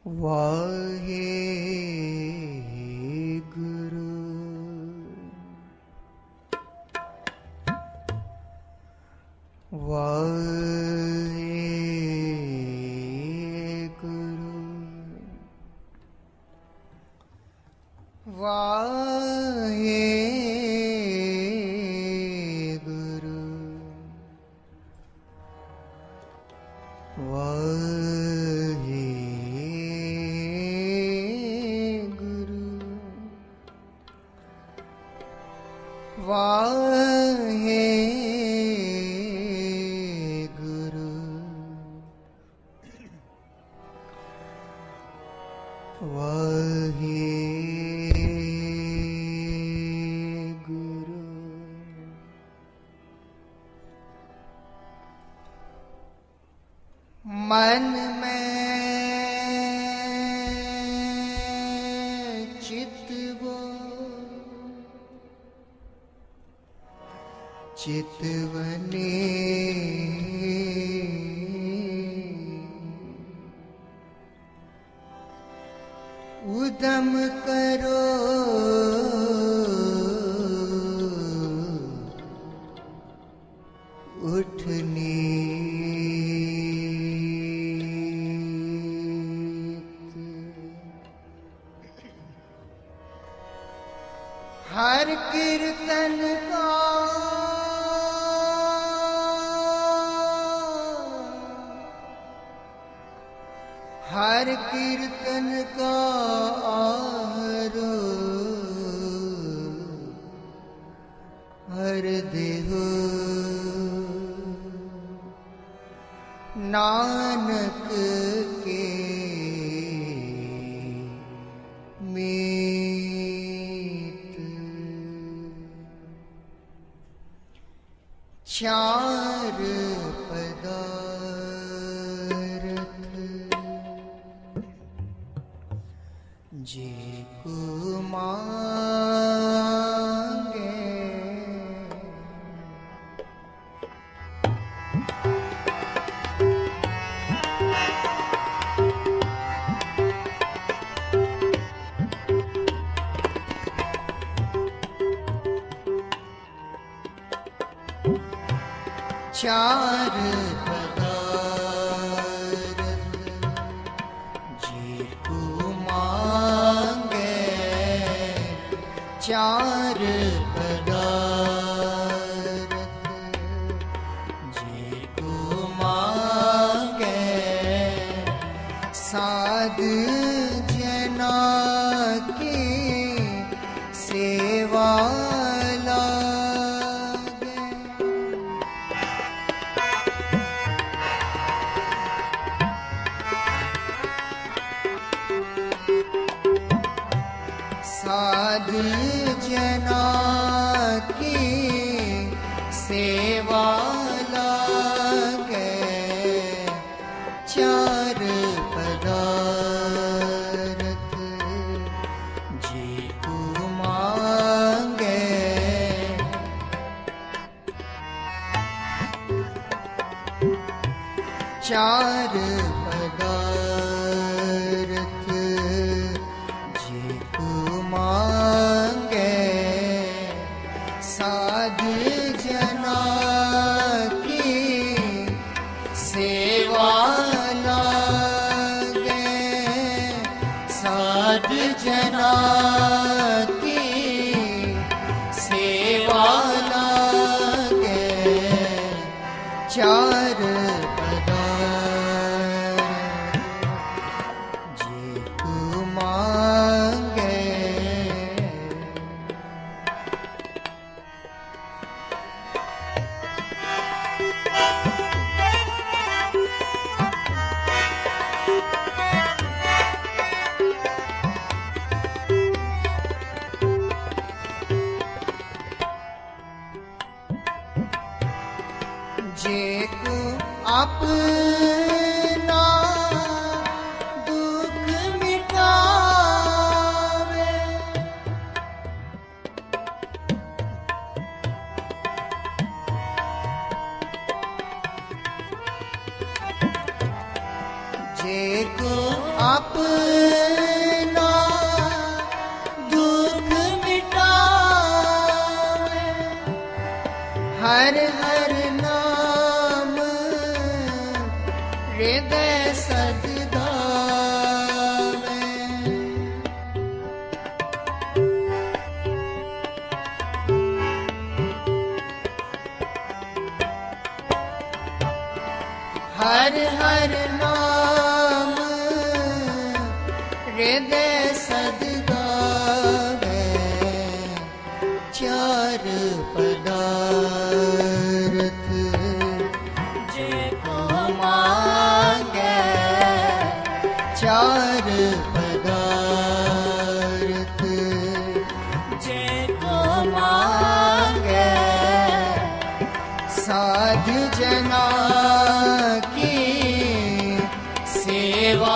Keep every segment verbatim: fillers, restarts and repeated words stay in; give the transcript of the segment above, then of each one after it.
वाहे गुरु वाहे गुरु वाहे गुरु वाहे वाहे गुरु वाहे गुरु मन में चितवो चितवने उदम करो उठने हर कीर्तन का हर कीर्तन का आहरो हर देहो नानक के मीत चार जे को मांगे चार चार पदार्थ जे को मांगे साध जना की सेवा लागे साध जना की सेवा लागे चार पदार्थ जे को मांगे चार पदार्थ जे को मांगे साध जना की सेवा लागे साध जना की सेवा लागे चार पदार्थ जे को मांगे जे को अपना दुख मिटावे जे को अपना दुख मिटावे, हर हर नाम हृदय सद गावे। हर हर नाम हृदय सद गावे, चार पदार्थ जेको मांगे, चार पदार्थ जेको मांगे, साधु जना की सेवा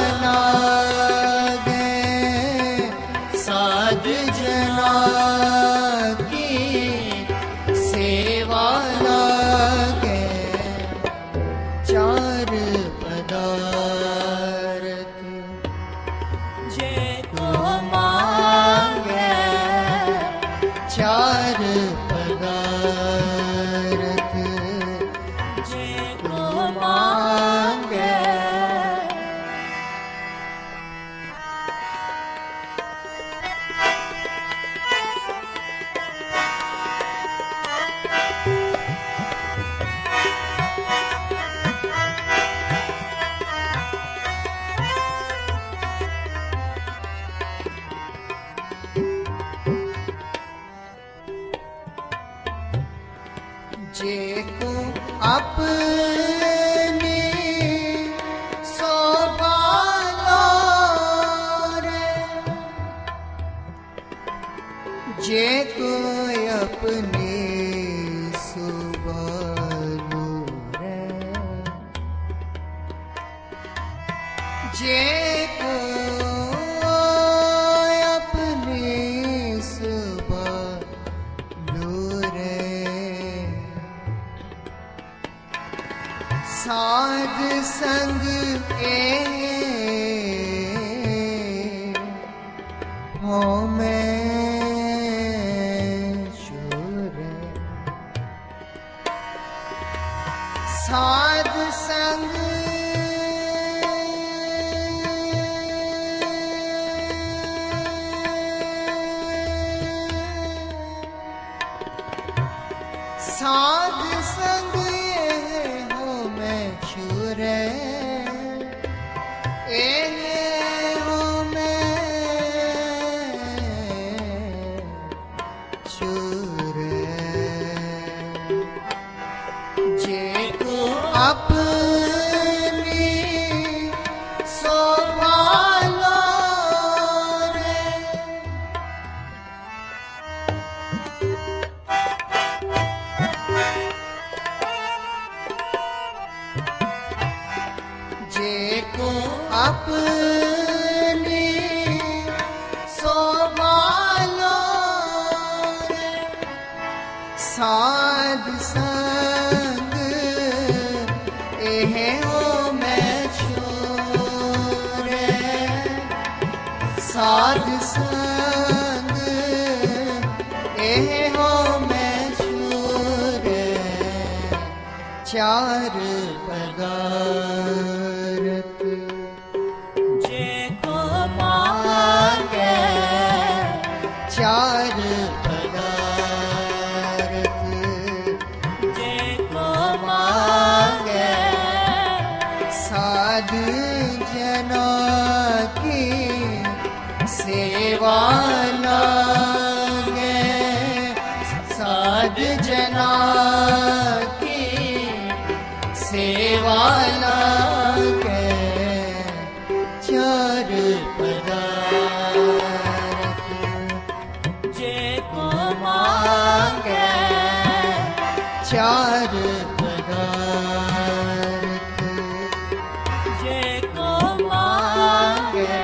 लागे, साधु जना की सेवा लागे, चार पदार्थ जेको मांगे, चार पदार्थ जेको मांगे। जेको अपनी सोभालो रे, जेको अपनी सोभालो रे, जेको अपनी सोभालो रे, साध संग ए हो में शूरे, साध संग साध संग जेको अपनी सोभालो रे, जेको अपनी सोभालो रे, साध संग एहे हो मैं छोरे, साध संग एहे हो मैं छोरे, चार पदार्थ जेको मांगे, चार पदार्थ जेको मांगे, साधु जना की सेवा लागे, साधु जना की सेवा लागे, चार पदार्थ जेको मांगे, चार पदार्थ जेको मांगे।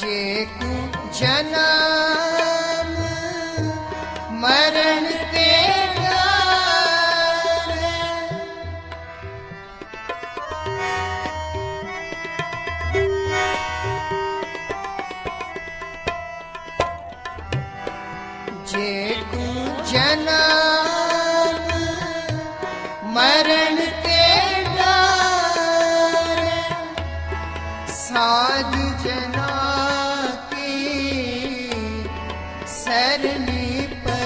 जेकु जन्म मरण के जेकु जन्म मरण के डर साध जना की सरनी पर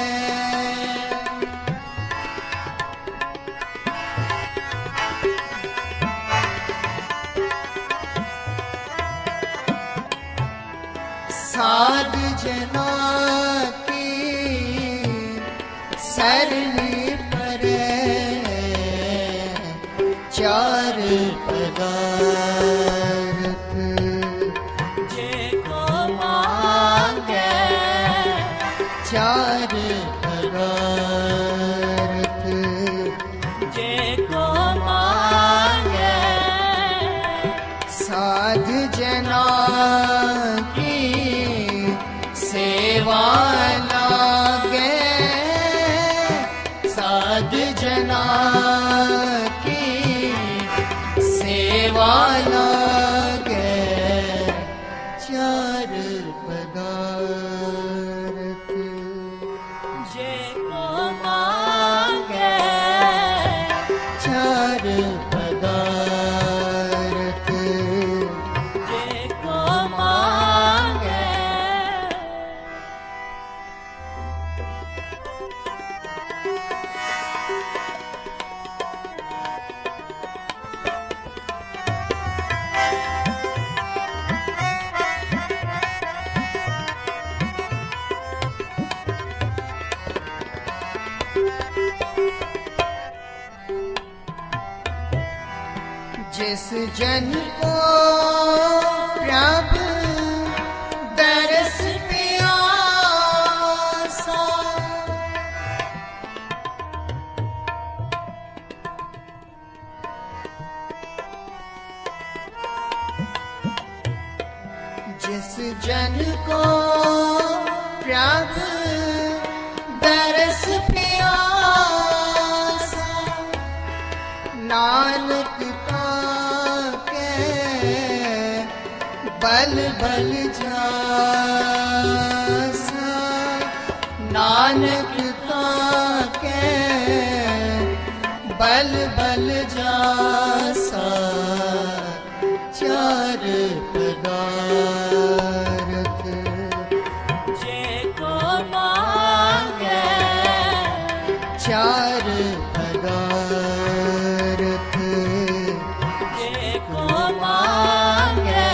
साध जना सरनी पर चार पदार्थ जेको मांगे चार पदार्थ जेको मांगे साध जना की सेवा साध जना की सेवा लागे चार पदार्थ जेको मांगे चार पदार्थ जेको मांगे जिस जन को प्रभु दरस प्यासा जिस जन को प्रभु दरस प्यासा नानक बल बल जासा नानक के बल बल जासा चार पदार्थ जेको मांगे चार पदार्थ जेको मांगे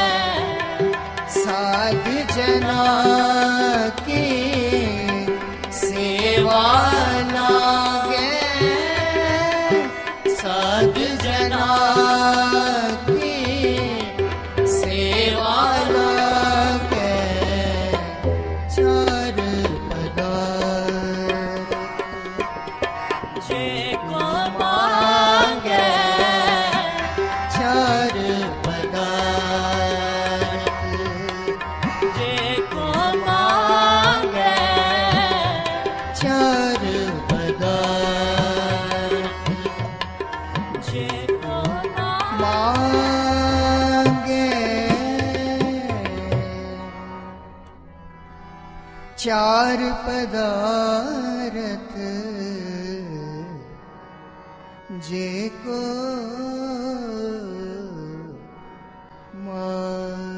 साध जना की सेवा लागे साध जना की सेवा लागे चार पदार्थ जेको मांगे चार पदार्थ जेको मांगे चार पदार्थ जेको मांगे चार पदार्थ जेको मांगे